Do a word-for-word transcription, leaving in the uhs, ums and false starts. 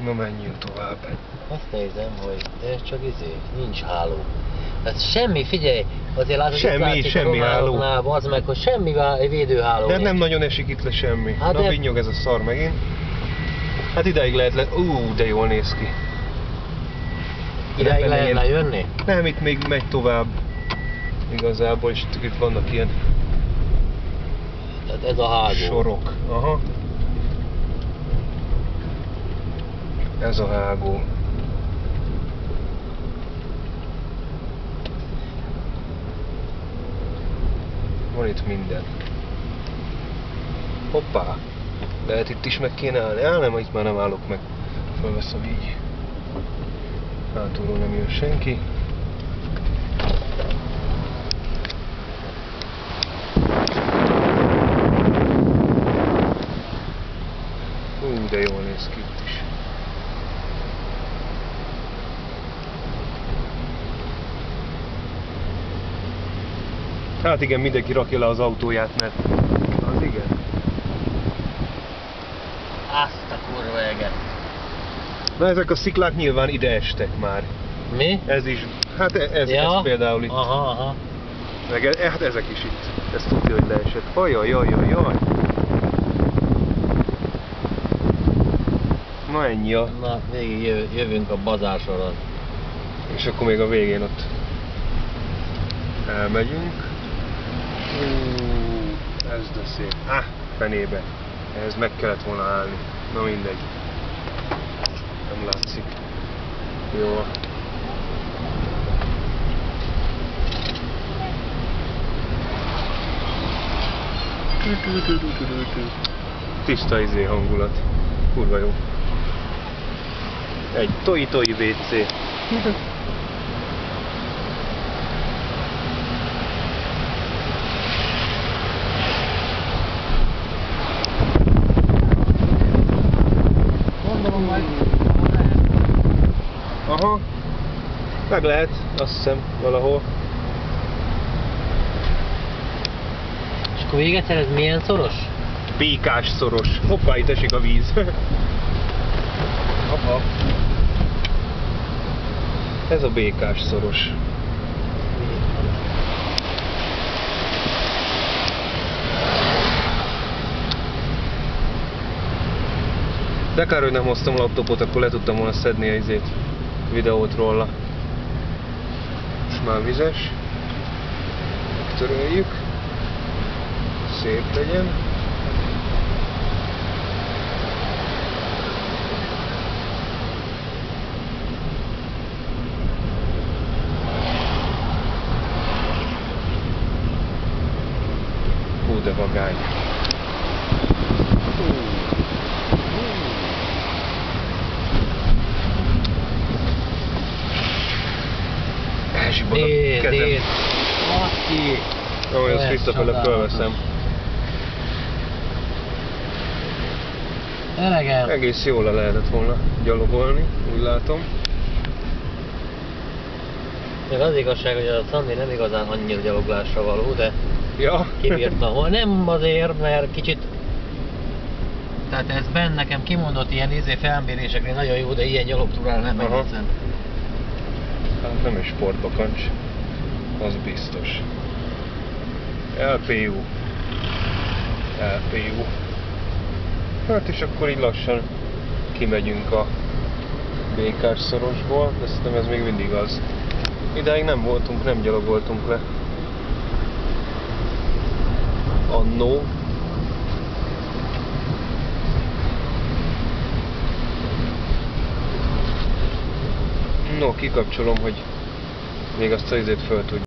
Na menjünk tovább. Azt nézem, hogy ez csak izé, nincs háló. Tehát semmi, figyelj, azért látod, semmi, itt semmi háló. Az meg, hogy semmi védőháló De nincs. nem nagyon esik itt le semmi. Hát Na de... vinnyog ez a szar megint. Hát ideig lehet le... Ú, de jól néz ki. Ideig lehet lejönni? Nem, itt még megy tovább. Igazából, és itt vannak ilyen... Tehát ez a hágó. Sorok. Aha. Ez a hágó. Van itt minden. Hoppá! Lehet itt is meg kéne állni. Á, nem, itt már nem állok meg. Fölveszem így. Hátulról nem jön senki. Hú, de jól néz ki itt is. Hát igen, mindenki rakja le az autóját, mert az igen. Azt a kurva eget. Na ezek a sziklák nyilván ide estek már. Mi? Ez is, hát ez, ja? ez például itt. Aha, aha. Meg e, hát ezek is itt. Ez tudja, hogy leesett. Ajaj, jaj, jaj, jaj. Na ennyi a... Na, végig jövünk a bazársoron. És akkor még a végén ott elmegyünk. Hú, ez de szép. Ah, fenébe. Ehhez meg kellett volna állni. Na mindegy. Nem látszik. Jó. Tiszta izé hangulat. Kurva jó. Egy toi-toi vé cé. Aha. Meg lehet, azt hiszem, valahol. És akkor még egyszer, ez milyen szoros? Békás szoros. Hoppá, itt esik a víz. Hoppá. Ez a békás szoros. De kár, hogy nem hoztam a laptopot, akkor le tudtam volna szedni a izét, videót róla. Most már vizes. Megtöröljük. Szép legyen. Hú, de vagány. Elzsibad a kezem. Nézd, Aki! Ahogy azt visszafele fölveszem. Elegem! Egész jól le lehetett volna gyalogolni, úgy látom. Meg az igazság, hogy a Szandi nem igazán annyira gyaloglásra való, de Ja. kibírta. Nem azért, mert kicsit... Tehát ez benne nekem kimondott ilyen izé felmérésekre nagyon jó, de ilyen gyalogtúrára nem egészen. Hát nem egy sportbakancs, az biztos. el pé u. el pé u. Hát és akkor így lassan kimegyünk a békás szorosból, de szerintem ez még mindig az. Idáig nem voltunk, nem gyalogoltunk le. Annó. No, kikapcsolom, hogy még azt az izét föl tudjuk.